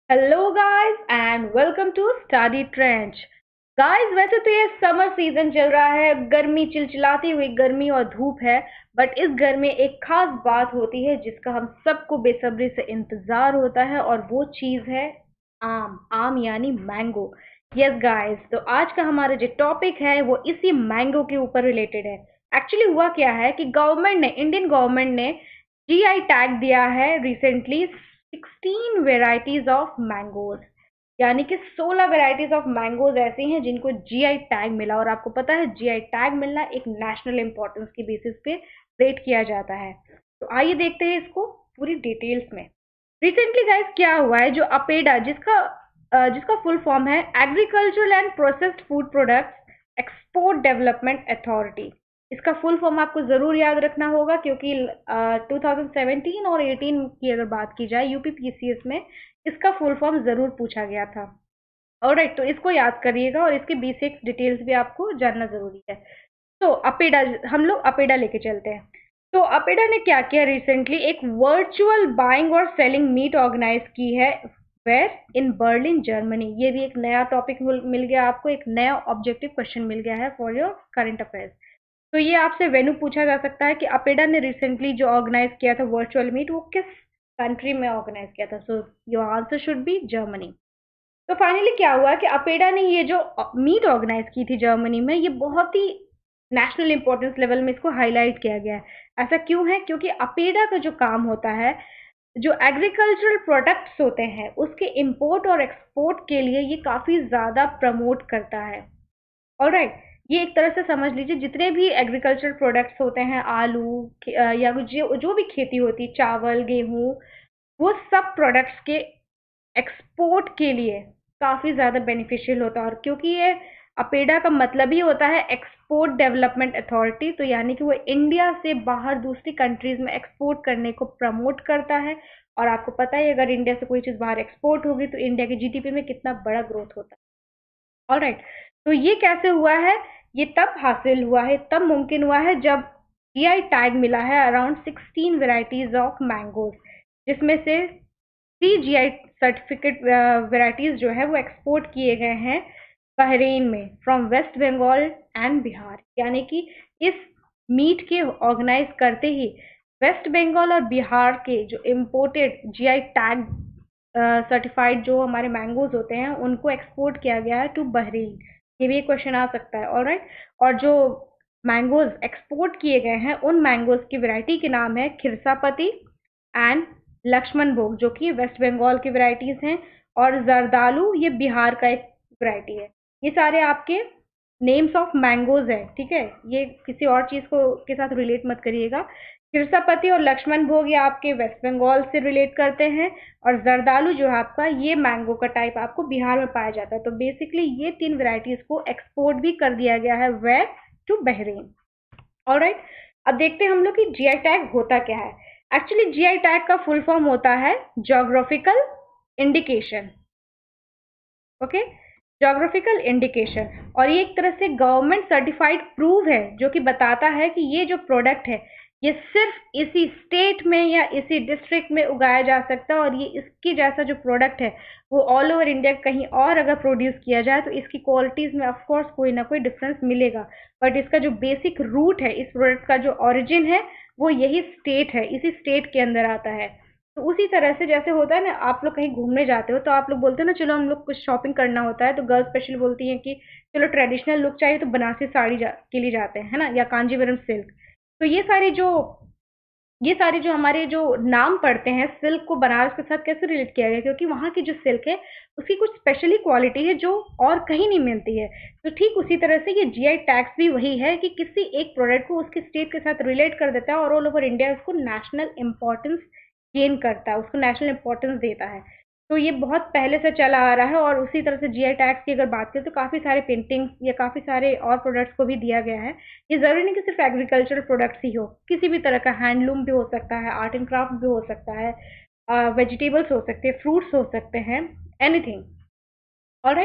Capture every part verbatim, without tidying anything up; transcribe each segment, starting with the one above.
Hello guys and welcome to study trench. Guys वैसे तो ये समर सीजन चल रहा है, गर्मी चिलचिलाती हुई गर्मी और धूप है। बट इस घर में एक खास बात होती है जिसका हम सबको बेसब्री से इंतजार होता है और वो चीज है आम। आम यानी मैंगो। यस गाइस, तो आज का हमारा जो टॉपिक है वो इसी मैंगो के ऊपर रिलेटेड है। एक्चुअली हुआ क्या है कि गवर्नमेंट ने इंडियन गवर्नमेंट ने जीआई टैग दिया है recently sixteen varieties of mangoes. यानी कि सोलह वेराइटीज ऑफ मैंगोज ऐसी हैं जिनको जीआई टैग मिला। और आपको पता है जीआई टैग मिलना एक नेशनल इंपॉर्टेंस की बेसिस पे रेट किया जाता है। तो आइए देखते हैं इसको पूरी डिटेल्स में। रिसेंटली गाइस क्या हुआ है, जो अपेडा जिसका अ, जिसका फुल फॉर्म है agricultural and processed food products export development authority. इसका फुल फॉर्म आपको जरूर याद रखना होगा क्योंकि टू थाउजेंड सेवेंटीन और एटीन की अगर बात की जाए यूपी पीसीएस में इसका फुल फॉर्म जरूर पूछा गया था। ऑलराइट, तो इसको याद करिएगा और इसके बेसिक डिटेल्स भी आपको जानना जरूरी है। तो अपेडा, हम लोग अपेडा लेके चलते हैं। तो अपेडा ने क्या किया, रिसेंटली एक वर्चुअल बाइंग और सेलिंग मीट ऑर्गेनाइज की है। Where in Berlin Germany. ये भी एक नया टॉपिक मिल गया आपको, एक नया ऑब्जेक्टिव क्वेश्चन मिल गया है फॉर योर करंट अफेयर्स। तो ये आपसे वेन्यू पूछा जा सकता है कि अपेडा ने रिसेंटली जो ऑर्गेनाइज किया था वर्चुअल मीट वो किस कंट्री में ऑर्गेनाइज किया था। So your answer should be Germany. तो फाइनली क्या हुआ कि अपेडा ने ये जो मीट ऑर्गेनाइज की थी जर्मनी में, ये बहुत ही नेशनल इंपॉर्टेंस लेवल में इसको हाईलाइट किया गया है। ऐसा क्यों है? क्योंकि अपेडा का जो काम होता है, जो एग्रीकल्चरल प्रोडक्ट्स होते हैं उसके इंपोर्ट और एक्सपोर्ट के लिए ये काफी ज्यादा प्रमोट करता है। Alright right. ये एक तरह से समझ लीजिए जितने भी एग्रीकल्चर प्रोडक्ट्स होते हैं, आलू खे- अ, या जो जो भी खेती होती है, चावल गेहूं, वो सब प्रोडक्ट्स के एक्सपोर्ट के लिए काफी ज्यादा बेनिफिशियल होता है। और क्योंकि ये अपेडा का मतलब ही होता है एक्सपोर्ट डेवलपमेंट अथॉरिटी, तो यानी कि वो इंडिया से बाहर दूसरी कंट्रीज में एक्सपोर्ट करने को प्रमोट करता है। और आपको पता है अगर इंडिया से कोई चीज बाहर एक्सपोर्ट होगी तो इंडिया के जीडीपी में कितना बड़ा ग्रोथ होता है। ऑलराइट, तो ये कैसे हुआ है? ये तब हासिल हुआ है, तब मुमकिन हुआ है जब जीआई टैग मिला है around sixteen varieties of mangoes, जिसमें से थ्री जीआई सर्टिफिकेट वेराइटीज जो है वो एक्सपोर्ट किए गए हैं बहरीन में फ्रॉम वेस्ट बंगाल एंड बिहार। यानी कि इस मीट के ऑर्गेनाइज करते ही वेस्ट बंगाल और बिहार के जो इम्पोर्टेड जीआई टैग सर्टिफाइड जो हमारे मैंगोज होते हैं उनको एक्सपोर्ट किया गया है टू बहरीन। ये भी एक क्वेश्चन आ सकता है। ऑलराइट, और जो मैंगोज एक्सपोर्ट किए गए हैं उन मैंगोज की वैरायटी के नाम है खिरसापति एंड लक्ष्मण भोग, जो कि वेस्ट बंगाल की वैरायटीज हैं। और जरदालू ये बिहार का एक वैरायटी है। ये सारे आपके नेम्स ऑफ मैंगोज है, ठीक है। ये किसी और चीज को के साथ रिलेट मत करिएगा। खिरसापति और लक्ष्मण भोग ये आपके वेस्ट बंगाल से रिलेट करते हैं। और जरदालू जो है आपका, ये मैंगो का टाइप आपको बिहार में पाया जाता है। तो बेसिकली ये तीन वेराइटीज को एक्सपोर्ट भी कर दिया गया है वेयर टू बहरीन। ऑलराइट, अब देखते हैं हम लोग कि जीआई टैग होता क्या है। एक्चुअली जीआई टैग का फुल फॉर्म होता है geographical indication. Okay, geographical indication. और ये एक तरह से गवर्नमेंट सर्टिफाइड प्रूव है जो कि बताता है कि ये जो प्रोडक्ट है ये सिर्फ इसी स्टेट में या इसी डिस्ट्रिक्ट में उगाया जा सकता है। और ये इसकी जैसा जो प्रोडक्ट है वो ऑल ओवर इंडिया कहीं और अगर प्रोड्यूस किया जाए तो इसकी क्वालिटीज में ऑफ कोर्स कोई ना कोई डिफरेंस मिलेगा। बट इसका जो बेसिक रूट है, इस प्रोडक्ट का जो ओरिजिन है, वो यही स्टेट है, इसी स्टेट के अंदर आता है। तो उसी तरह से जैसे होता है ना, आप लोग कहीं घूमने जाते हो तो आप लोग बोलते हैं ना चलो हम लोग कुछ शॉपिंग करना होता है तो गर्ल्स स्पेशली बोलती हैं कि चलो ट्रेडिशनल लुक चाहिए तो बनारसी साड़ी जा, के लिए जाते हैं, है ना, या कांजीवरम सिल्क। तो ये सारी जो ये सारे जो हमारे जो नाम पड़ते हैं, सिल्क को बनारस के साथ कैसे रिलेट किया गया? क्योंकि वहाँ की जो सिल्क है उसकी कुछ स्पेशली क्वालिटी है जो और कहीं नहीं मिलती है। तो ठीक उसी तरह से ये जीआई टैक्स भी वही है कि किसी एक प्रोडक्ट को उसके स्टेट के साथ रिलेट कर देता है और ऑल ओवर इंडिया उसको नेशनल इंपॉर्टेंस गेन करता है, उसको नेशनल इंपॉर्टेंस देता है। तो ये बहुत पहले से चला आ रहा है। और उसी तरह से जीआई टैग्स की अगर बात करें तो काफ़ी सारे पेंटिंग्स या काफ़ी सारे और प्रोडक्ट्स को भी दिया गया है। ये ज़रूरी नहीं कि सिर्फ एग्रीकल्चरल प्रोडक्ट्स ही हो, किसी भी तरह का हैंडलूम भी हो सकता है, आर्ट एंड क्राफ्ट भी हो सकता है, वेजिटेबल्स हो सकते हैं, फ्रूट्स हो सकते हैं, एनीथिंग। ऑलराइट,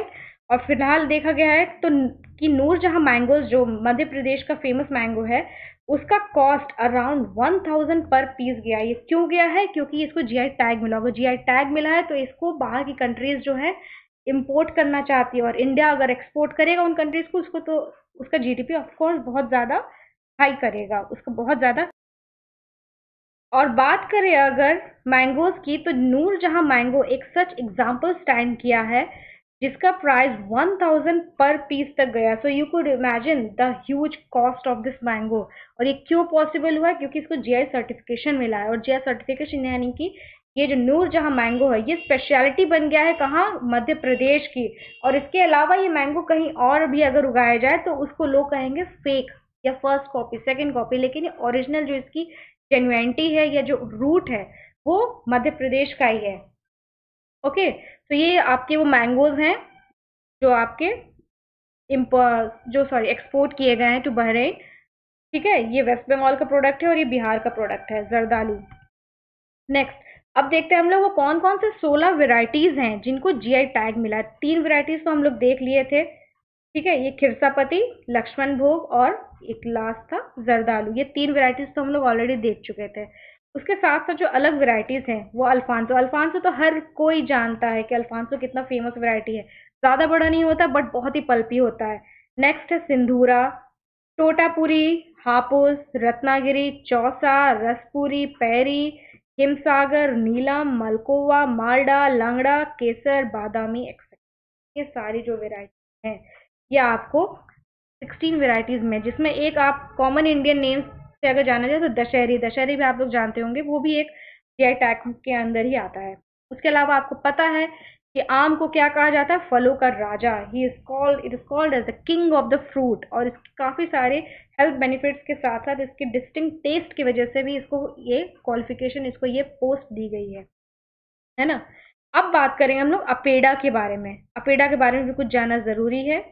और फिलहाल देखा गया है तो कि नूरजहां मैंगोज जो मध्य प्रदेश का फेमस मैंगो है, उसका cost around one thousand per piece गया। ये क्यों गया है? क्योंकि इसको जीआई टैग मिला होगा। जीआई टैग मिला है तो इसको बाहर की कंट्रीज जो है इंपोर्ट करना चाहती है, और इंडिया अगर एक्सपोर्ट करेगा उन कंट्रीज को, उसको तो उसका जीडीपी ऑफ कोर्स बहुत ज्यादा हाई करेगा, उसको बहुत ज्यादा। और बात करें अगर मैंगोज की, तो नूरजहां मैंगो एक सच एग्जाम्पल स्टैंड किया है जिसका price one thousand per piece तक गया। So you could imagine the huge cost of this mango. और ये क्यों पॉसिबल हुआ? क्योंकि इसको जीआई सर्टिफिकेशन मिला है, और जीआई सर्टिफिकेशन यानी कि ये जो नूरजहां मैंगो है ये स्पेशलिटी बन गया है कहाँ? मध्य प्रदेश की। और इसके अलावा ये मैंगो कहीं और भी अगर उगाया जाए तो उसको लोग कहेंगे फेक या फर्स्ट कॉपी, सेकंड कॉपी, लेकिन ये ओरिजिनल जो इसकी जेन्युइनिटी है या जो रूट है वो मध्य प्रदेश का ही है। ओके, तो ये आपके वो मैंगोज हैं जो आपके जो सॉरी एक्सपोर्ट किए गए हैं टू बहरीन। ठीक है, ये वेस्ट बंगाल का प्रोडक्ट है और ये बिहार का प्रोडक्ट है, जरदालू। नेक्स्ट, अब देखते हैं हम लोग वो कौन कौन से सोलह वेराइटीज हैं जिनको जीआई टैग मिला है। तीन वेराइटीज तो हम लोग देख लिए थे। ठीक है, ये खिरसापति, लक्ष्मण भोग और एक लास्ट था जरदालू। ये तीन वेराइटीज तो हम लोग ऑलरेडी देख चुके थे। उसके साथ साथ जो अलग वेराइटीज हैं वो अल्फांसो। अल्फांसो तो हर कोई जानता है कि अल्फांसो कितना फेमस वेराइटी है। ज्यादा बड़ा नहीं होता बट बहुत ही पल्पी होता है। नेक्स्ट है सिंधूरा, टोटापुरी, हापुस, रत्नागिरी, चौसा, रसपुरी, पैरी, हिमसागर, नीलम, मलकोवा, मालडा, लंगड़ा, केसर, बादामी एक्सेट्रा। ये सारी जो वेराइटी हैं ये आपको सिक्सटीन वेराइटीज में, जिसमें एक आप कॉमन इंडियन नेम्स से अगर जाना जाए तो दशहरी, दशहरी भी आप लोग जानते होंगे, वो भी एक जीआई टैग के अंदर ही आता है। उसके अलावा आपको पता है कि आम को क्या कहा जाता है? फलों का राजा। He is called it is called as the king of the fruit. और इसके काफी सारे हेल्थ बेनिफिट्स के साथ साथ इसके डिस्टिंक्ट टेस्ट की वजह से भी इसको ये क्वालिफिकेशन, इसको ये पोस्ट दी गई है है ना। अब बात करेंगे हम लोग अपेडा के बारे में। अपेडा के बारे में भी कुछ जानना जरूरी है।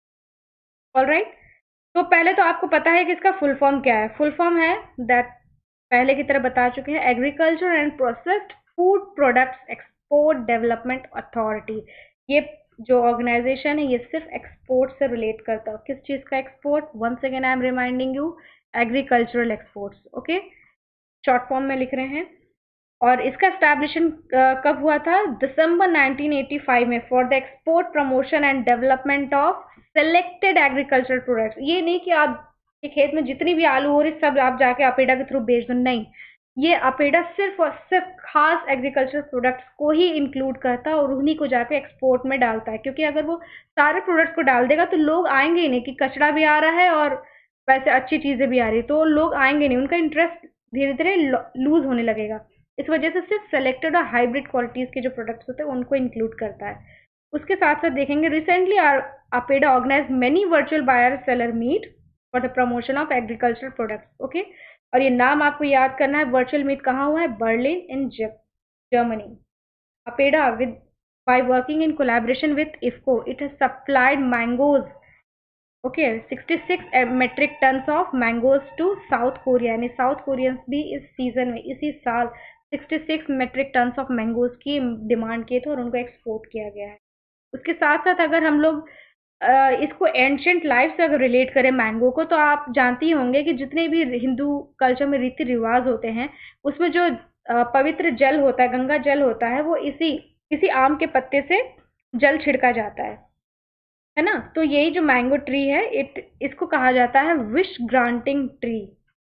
ऑलराइट, तो पहले तो आपको पता है कि इसका फुल फॉर्म क्या है। फुल फॉर्म है दैट पहले की तरह बता चुके हैं, agriculture and processed food products export development authority. ये जो ऑर्गेनाइजेशन है ये सिर्फ एक्सपोर्ट से रिलेट करता है। किस चीज का export? Once again I am reminding you, agricultural exports. Okay, short form में लिख रहे हैं। और इसका एस्टैब्लिशन कब हुआ था? दिसंबर नाइनटीन एटी फाइव में, for the export promotion and development of selected agricultural products. ये नहीं कि आप के खेत में जितनी भी आलू हो रही सब आप जाके अपेडा के थ्रू बेच दो, नहीं। ये अपेडा सिर्फ और सिर्फ खास एग्रीकल्चर प्रोडक्ट्स को ही इंक्लूड करता है और उन्हीं को जाके एक्सपोर्ट में डालता है। क्योंकि अगर वो सारे प्रोडक्ट्स को डाल देगा तो लोग आएंगे ही नहीं कि कचरा भी आ रहा है और वैसे अच्छी चीजें भी आ रही, तो लोग आएंगे नहीं, उनका इंटरेस्ट धीरे धीरे लूज होने लगेगा। इस वजह से सिर्फ सेलेक्टेड और हाइब्रिड क्वालिटीज के जो प्रोडक्ट्स होते हैं उनको इंक्लूड करता है। उसके साथ साथ देखेंगे, recently APEDA organize many virtual buyer seller meet for the promotion of agricultural products. Okay, और ये नाम आपको याद करना है। वर्चुअल मीट कहाँ हुआ है? Berlin in Germany. APEDA with by working in collaboration with I F C O, it has supplied mangoes, okay, sixty six metric tons of mangoes to South Korea। यानी साउथ कोरियंस भी इस season में, इसी साल sixty six metric tons of mangoes की demand किए थे और उनको एक्सपोर्ट किया गया है। उसके साथ साथ अगर हम लोग इसको एंशियंट लाइफ से अगर रिलेट करें मैंगो को, तो आप जानती होंगे कि जितने भी हिंदू कल्चर में रीति रिवाज होते हैं उसमें जो पवित्र जल होता है, गंगा जल होता है, वो इसी इसी आम के पत्ते से जल छिड़का जाता है है ना। तो यही जो मैंगो ट्री है, इट इसको कहा जाता है विश ग्रांटिंग ट्री।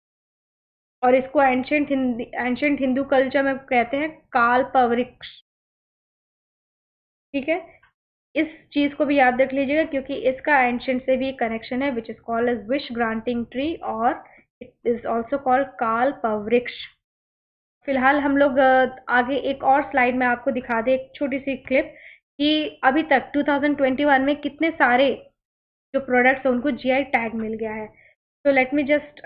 और इसको एंशियंट एंशियंट हिंदू कल्चर में कहते हैं कालपवृक्ष। ठीक है, इस चीज को भी याद रख लीजिएगा क्योंकि इसका एंशियंट से भी कनेक्शन है, which is called as wish granting tree, और it is also called kalpavriksha. फिलहाल हम लोग आगे एक और स्लाइड में आपको दिखा दे एक छोटी सी क्लिप कि अभी तक टू थाउजेंड ट्वेंटी वन में कितने सारे जो प्रोडक्ट्स हैं उनको जीआई टैग मिल गया है। तो let me just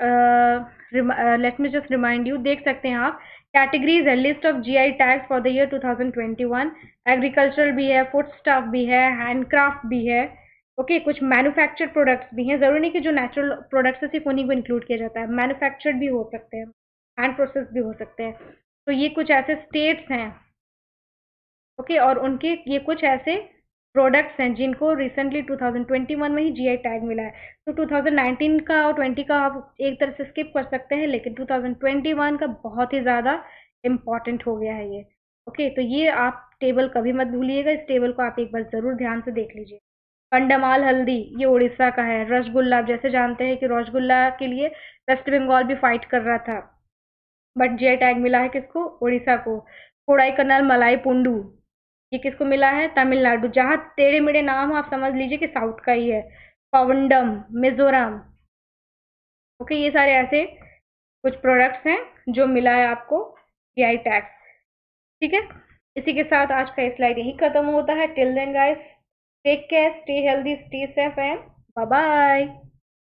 let me just remind you, देख सकते हैं आप कैटेगरीज है, list of GI tags for the year two thousand twenty one. Agricultural भी है, फूड स्टफ भी है, हैंडक्राफ्ट भी है। ओके okay, कुछ मैन्युफैक्चर्ड प्रोडक्ट्स भी हैं। जरूरी नहीं कि जो नेचुरल प्रोडक्ट्स है सिर्फ उन्हीं को इंक्लूड किया जाता है, मैन्युफैक्चर्ड भी हो सकते हैं, हैंड प्रोसेस भी हो सकते हैं। तो ये कुछ ऐसे स्टेट्स हैं, ओके okay, और उनके ये कुछ ऐसे प्रोडक्ट्स हैं जिनको recently two thousand twenty one में ही जीआई टैग मिला है। तो टू थाउजेंड नाइनटीन का और ट्वेंटी का आप एक तरह से स्किप कर सकते हैं, लेकिन टू थाउजेंड ट्वेंटी वन का बहुत ही ज़्यादा इम्पॉर्टेंट हो गया है ये। ओके, तो ये आप टेबल कभी मत भूलिएगा, इस टेबल को आप एक बार ज़रूर ध्यान से देख लीजिए। कंडमाल हल्दी ये उड़ीसा का है। रसगुल्ला, आप जैसे जानते हैं कि रसगुल्ला के लिए वेस्ट बंगाल भी फाइट कर रहा था, बट जीआई टैग मिला है किसको? उड़ीसा को। कोडाई कनाल मलाई पुंडू ये किसको मिला है? तमिलनाडु। जहाँ टेढ़े मेढ़े नाम हो आप समझ लीजिए कि साउथ का ही है। पवंडम मिजोरम। ओके, ये सारे ऐसे कुछ प्रोडक्ट्स हैं जो मिला है आपको जीआई टैग। ठीक है, इसी के साथ आज का स्लाइड यही खत्म होता है। Till then guys, take care, stay healthy, stay safe and bye bye.